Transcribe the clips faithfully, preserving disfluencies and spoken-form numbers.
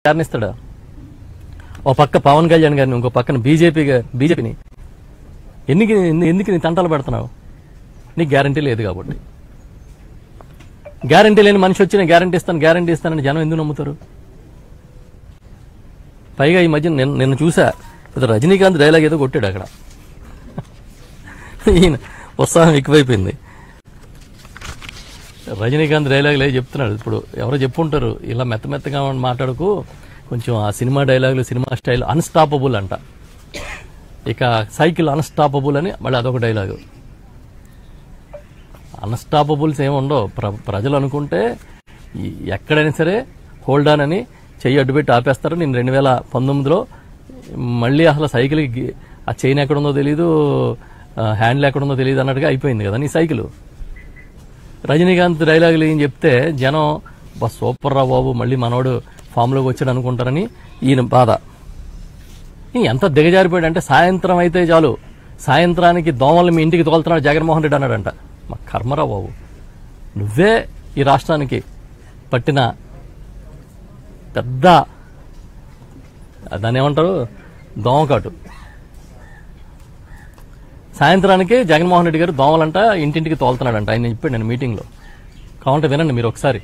కారణిస్తాడా? ఓ పక్క పవన్ కళ్యాణ్ గారిని, ఇంకో పక్కన బీజేపీ బీజేపీని ఎందుకు ఎందుకు నీ తంటాలు పెడుతున్నావు? నీకు గ్యారంటీ లేదు కాబట్టి. గ్యారంటీ లేని మనిషి వచ్చి నేను గ్యారంటీ ఇస్తాను గ్యారంటీ ఇస్తానని జనం ఎందుకు నమ్ముతారు? పైగా ఈ మధ్య నిన్న నిన్న చూసా, రజనీకాంత్ డైలాగ్ ఏదో కొట్టాడు అక్కడ. ఈయన ఉత్సాహం ఎక్కువైపోయింది. రజనీకాంత్ డైలాగులు ఏ చెప్తున్నాడు. ఇప్పుడు ఎవరో చెప్పుంటారు, ఇలా మెత్త మెత్తగా మాట్లాడుకు, కొంచెం ఆ సినిమా డైలాగులు సినిమా స్టైల్ అన్స్టాపబుల్ అంట. ఇక సైకిల్ అన్స్టాపబుల్ అని మళ్ళీ అదొక డైలాగు. అన్స్టాపబుల్స్ ఏముండవు. ప్ర ప్రజలు అనుకుంటే ఎక్కడైనా సరే హోల్డ్ ఆన్ అని చెయ్యి అడ్డుపెట్టి ఆపేస్తారు. నేను రెండు వేల పంతొమ్మిదిలో మళ్ళీ అసలు సైకిల్ ఆ చైన్ ఎక్కడుందో తెలీదు, హ్యాండిల్ ఎక్కడుందో తెలియదు అన్నట్టుగా అయిపోయింది కదా నీ సైకిల్. రజనీకాంత్ డైలాగులు ఏం చెప్తే జనం బస్ సూపర్ రా బాబు మళ్ళీ మనోడు ఫామ్లోకి వచ్చాడు అనుకుంటారని ఈయన బాధ. ఎంత దిగజారిపోయాడంటే సాయంత్రం అయితే చాలు, సాయంత్రానికి దోమలు మీ ఇంటికి తోలుతున్నాడు జగన్మోహన్ రెడ్డి అన్నాడంట. మా కర్మరా బాబు, నువ్వే ఈ రాష్ట్రానికి పట్టిన పెద్ద దాన్ని ఏమంటారు దోమకాటు. సాయంత్రానికి జగన్మోహన్ రెడ్డి గారు దోమలంట ఇంటింటికి తోలుతున్నాడంట. ఆయన చెప్పాడు నేను మీటింగ్లో. కావాలంటే వినండి మీరు ఒకసారి.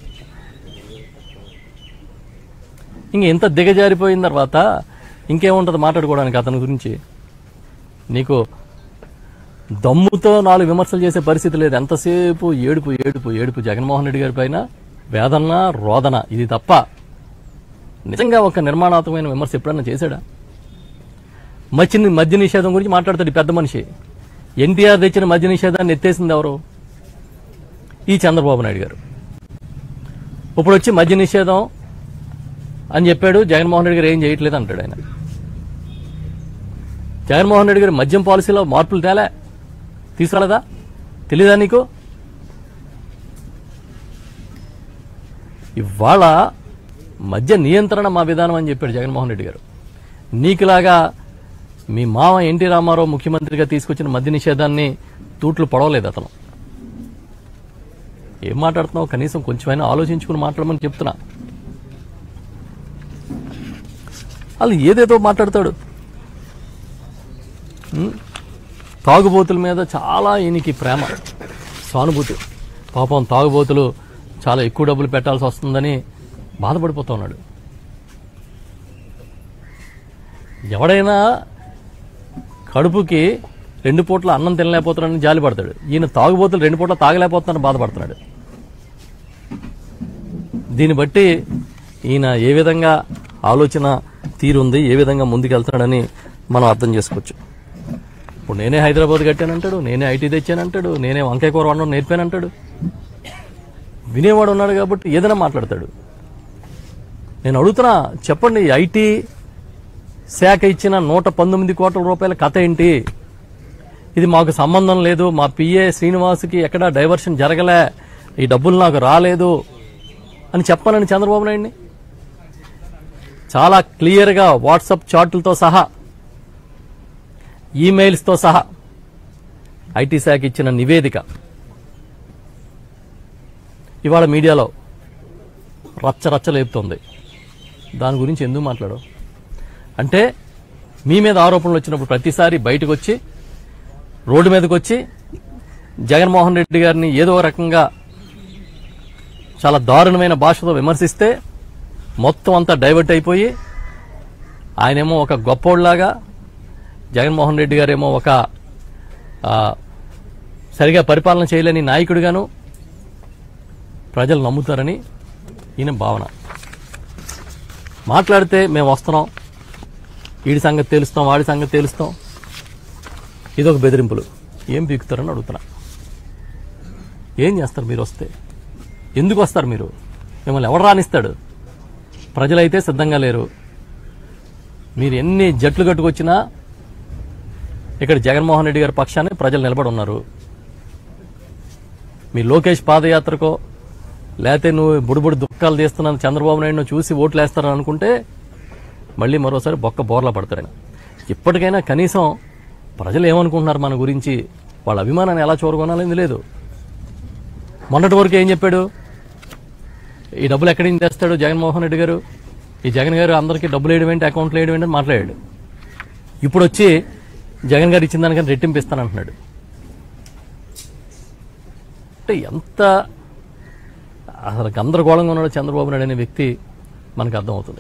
ఇంక ఎంత దిగజారిపోయిన తర్వాత ఇంకేముంటుంది మాట్లాడుకోవడానికి అతని గురించి? నీకు దమ్ముతో నాలుగు విమర్శలు చేసే పరిస్థితి లేదు. ఎంతసేపు ఏడుపు ఏడుపు ఏడుపు జగన్మోహన్ రెడ్డి గారి పైన వేదన రోదన, ఇది తప్ప నిజంగా ఒక నిర్మాణాత్మకమైన విమర్శ ఎప్పుడన్నా చేశాడా? మద్య మద్య నిషేధం గురించి మాట్లాడతాడు పెద్ద మనిషి. ఎన్టీఆర్ తెచ్చిన మద్య నిషేధాన్ని ఎత్తేసింది ఎవరు? ఈ చంద్రబాబు నాయుడు గారు. ఇప్పుడు వచ్చి మద్య నిషేధం అని చెప్పాడు, జగన్మోహన్ రెడ్డి గారు ఏం చేయట్లేదు అంటాడు ఆయన. జగన్మోహన్ రెడ్డి గారు మద్యం పాలసీలో మార్పులు తేలే తీసుకురాలేదా? తెలీదా నీకు? ఇవాళ మద్య నియంత్రణ మా విధానం అని చెప్పాడు జగన్మోహన్ రెడ్డి గారు. నీకులాగా మీ మామ ఎన్టీ రామారావు ముఖ్యమంత్రిగా తీసుకొచ్చిన మద్య నిషేధాన్ని తూట్లు పడవలేదు అతను. ఏం మాట్లాడుతున్నావు? కనీసం కొంచెమైనా ఆలోచించుకుని మాట్లాడమని చెప్తున్నా. వాళ్ళు ఏదేదో మాట్లాడతాడు. తాగుబోతుల మీద చాలా ఈయనకి ప్రేమ, సానుభూతి. పాపం తాగుబోతులు చాలా ఎక్కువ డబ్బులు పెట్టాల్సి వస్తుందని బాధపడిపోతా ఉన్నాడు. ఎవడైనా కడుపుకి రెండు పూట్ల అన్నం తినలేకపోతున్నాడని జాలి పడతాడు. ఈయన తాగుబోతులు రెండు పూట్ల తాగలేకపోతున్నాడని బాధపడుతున్నాడు. దీన్ని బట్టి ఈయన ఏ విధంగా ఆలోచన తీరుంది, ఏ విధంగా ముందుకెళ్తాడని మనం అర్థం చేసుకోవచ్చు. ఇప్పుడు నేనే హైదరాబాద్ కట్టానంటాడు, నేనే ఐటీ తెచ్చానంటాడు, నేనే వంకాయ కూర వండడం నేర్పానంటాడు. వినేవాడు ఉన్నాడు కాబట్టి ఏదైనా మాట్లాడతాడు. నేను అడుగుతున్నా, చెప్పండి, ఐటీ శాఖ ఇచ్చిన నూట పంతొమ్మిది కోట్ల రూపాయల కథ ఏంటి? ఇది మాకు సంబంధం లేదు, మా పిఏ శ్రీనివాస్కి ఎక్కడా డైవర్షన్ జరగలే, ఈ డబ్బులు నాకు రాలేదు అని చెప్పాలని చంద్రబాబు నాయుడిని చాలా క్లియర్గా వాట్సాప్ చాట్లతో సహా ఈమెయిల్స్తో సహా ఐటీ శాఖ ఇచ్చిన నివేదిక ఇవాళ మీడియాలో రచ్చ రచ్చ లేపుతోంది. దాని గురించి ఎందుకు మాట్లాడవు? అంటే మీ మీద ఆరోపణలు వచ్చినప్పుడు ప్రతిసారి బయటకు వచ్చి రోడ్డు మీదకి వచ్చి జగన్మోహన్ రెడ్డి గారిని ఏదో రకంగా చాలా దారుణమైన భాషతో విమర్శిస్తే మొత్తం అంతా డైవర్ట్ అయిపోయి ఆయనేమో ఒక గొప్పోళ్లాగా, జగన్మోహన్ రెడ్డి గారేమో ఒక సరిగా పరిపాలన చేయలేని నాయకుడిగాను ప్రజలు నమ్ముతారని ఈయన భావన. మాట్లాడితే మేము వస్తున్నాం, వీడి సంగతి తెలుస్తాం, వాడి సంగతి తెలుస్తాం, ఇదొక బెదిరింపులు. ఏం పీకుతారని అడుగుతున్నా. ఏం చేస్తారు మీరు వస్తే? ఎందుకు వస్తారు మీరు? మిమ్మల్ని ఎవరు రానిస్తాడు? ప్రజలైతే సిద్ధంగా లేరు. మీరు ఎన్ని జట్లు కట్టుకొచ్చినా ఇక్కడ జగన్మోహన్ రెడ్డి గారి పక్షాన్ని ప్రజలు నిలబడి ఉన్నారు. మీ లోకేష్ పాదయాత్రకో లేకపోతే నువ్వు బుడిబుడి దుఃఖాలు తీస్తున్నాను చంద్రబాబు నాయుడు చూసి ఓట్లు వేస్తారని అనుకుంటే మళ్ళీ మరోసారి బొక్క బోర్లా పడతారని. ఇప్పటికైనా కనీసం ప్రజలు ఏమనుకుంటున్నారు మన గురించి, వాళ్ళ అభిమానాన్ని ఎలా చూరగొనాలని లేదు. మొన్నటి వరకు ఏం చెప్పాడు? ఈ డబ్బులు ఎక్కడి నుంచి తెస్తాడు జగన్మోహన్ రెడ్డి గారు? ఈ జగన్ గారు అందరికీ డబ్బులు వేయడం ఏంటి, అకౌంట్లు వేయడం ఏంటి అని మాట్లాడాడు. ఇప్పుడు వచ్చి జగన్ గారు ఇచ్చిన దానికన్నా రెట్టింపు ఇస్తానంటున్నాడు. అంటే ఎంత అసలు గందరగోళంగా ఉన్నాడు చంద్రబాబు నాయుడు అనే వ్యక్తి మనకు అర్థమవుతుంది.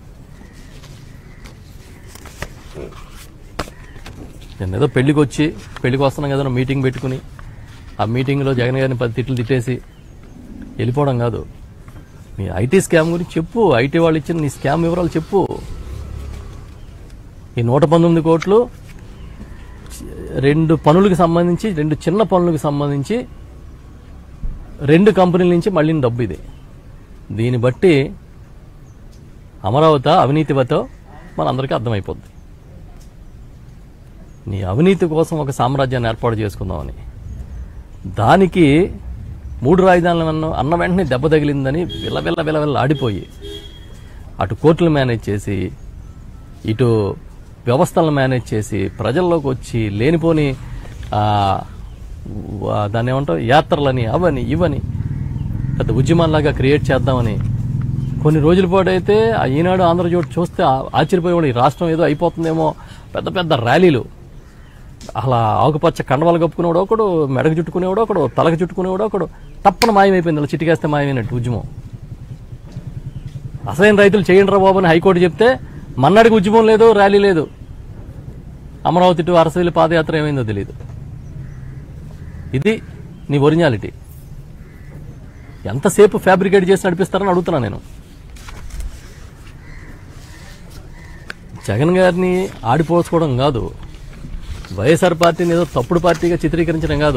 నేను ఏదో పెళ్లికి వచ్చి పెళ్లికి వస్తున్నాం కదా మీటింగ్ పెట్టుకుని ఆ మీటింగ్లో జగన్ గారిని పది తిట్లు తిట్టేసి వెళ్ళిపోవడం కాదు. మీ ఐటీ స్కామ్ గురించి చెప్పు, ఐటీ వాళ్ళు ఇచ్చిన నీ స్కామ్ వివరాలు చెప్పు. ఈ నూట పంతొమ్మిది కోట్లు రెండు పనులకు సంబంధించి, రెండు చిన్న పనులకు సంబంధించి రెండు కంపెనీల నుంచి మళ్ళీ డబ్బు ఇది. దీన్ని బట్టి అమరావతి అవినీతివతో మనందరికీ అర్థమైపోద్ది. నీ అవినీతి కోసం ఒక సామ్రాజ్యాన్ని ఏర్పాటు చేసుకుందామని, దానికి మూడు రాజధానులు అన్న అన్న వెంటనే దెబ్బ తగిలిందని విలవిల్ల విలవిల్ల ఆడిపోయి అటు కోర్టులు మేనేజ్ చేసి ఇటు వ్యవస్థలను మేనేజ్ చేసి ప్రజల్లోకి వచ్చి లేనిపోని దాన్ని ఏమంటావు యాత్రలని అవని ఇవని పెద్ద ఉద్యమాల్లాగా క్రియేట్ చేద్దామని కొన్ని రోజుల పాటు అయితే ఆ ఈనాడు ఆంధ్రజ్యోతి చూస్తే ఆశ్చర్యపోయేవాడు. ఈ రాష్ట్రం ఏదో అయిపోతుందేమో, పెద్ద పెద్ద ర్యాలీలు, అలా ఆకుపచ్చ కండవాలు కప్పుకునేవాడు ఒకడు, మెడకు చుట్టుకునేవాడు ఒకడు, తలకు చుట్టుకునేవాడు ఒకడు, తప్పన మాయమైపోయింది. అలా చిటికేస్తే మాయమైనట్టు ఉద్యమం. అసలైన రైతులు చేయండి రా బాబు అని హైకోర్టు చెప్తే మన్నాడికి ఉద్యమం లేదు, ర్యాలీ లేదు. అమరావతి టు అరసవిల్లి పాదయాత్ర ఏమైందో తెలియదు. ఇది నీ ఒరిజినాలిటీ. ఎంతసేపు ఫ్యాబ్రికేట్ చేసి నడిపిస్తారని అడుగుతున్నా నేను. జగన్ గారిని ఆడిపోసుకోవడం కాదు, వైఎస్ఆర్ పార్టీని ఏదో తప్పుడు పార్టీగా చిత్రీకరించడం కాదు.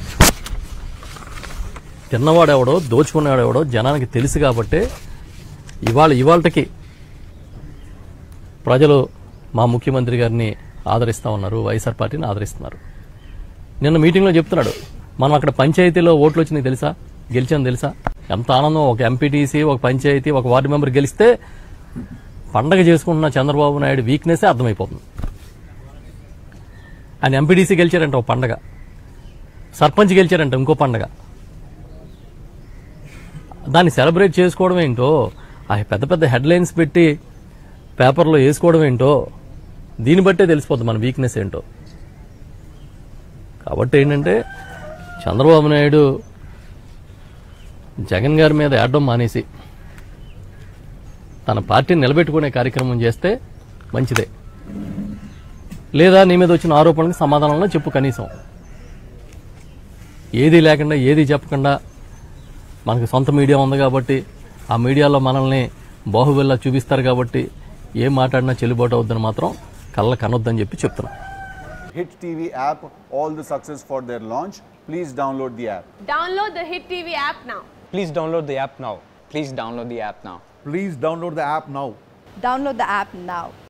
తిన్నవాడెవడో దోచుకునేవాడెవడో జనానికి తెలుసు కాబట్టి ఇవాళ ఇవాళకి ప్రజలు మా ముఖ్యమంత్రి గారిని ఆదరిస్తా ఉన్నారు, వైఎస్ఆర్ పార్టీని ఆదరిస్తున్నారు. నిన్న మీటింగ్లో చెప్తున్నాడు, మనం అక్కడ పంచాయతీలో ఓట్లు వచ్చినాయి తెలుసా, గెలిచాను తెలుసా, ఎంత ఆనందం. ఒక ఎంపీటీసీ, ఒక పంచాయతీ, ఒక వార్డు మెంబర్ గెలిస్తే పండగ చేసుకుంటున్న చంద్రబాబు నాయుడు వీక్నెస్ అర్థమైపోతుంది. ఆయన ఎంపీటీసీ గెలిచారంట ఒక పండగ, సర్పంచ్ గెలిచారంట ఇంకో పండగ. దాన్ని సెలబ్రేట్ చేసుకోవడం ఏంటో, ఆ పెద్ద పెద్ద హెడ్లైన్స్ పెట్టి పేపర్లో వేసుకోవడం ఏంటో దీన్ని బట్టే తెలిసిపోతుంది మన వీక్నెస్ ఏంటో. కాబట్టి ఏంటంటే చంద్రబాబు నాయుడు జగన్ గారి మీద ఏడడం మానేసి తన పార్టీని నిలబెట్టుకునే కార్యక్రమం చేస్తే మంచిదే. లేదా నీ మీద వచ్చిన ఆరోపణలకు సమాధానంలో చెప్పు. కనీసం ఏదీ లేకుండా ఏదీ చెప్పకుండా మనకి సొంత మీడియా ఉంది కాబట్టి ఆ మీడియాలో మనల్ని బాహుబలిలా చూపిస్తారు కాబట్టి ఏం మాట్లాడినా చెల్లుబాటు అవుద్దని మాత్రం కళ్ళ కనొద్దని చెప్పి చెప్తున్నా. Hit T V app, all the success for their launch. Please download the app. Download the Hit T V app now. Please download the app now. Please download the app now. Please download the app now. Download the app now.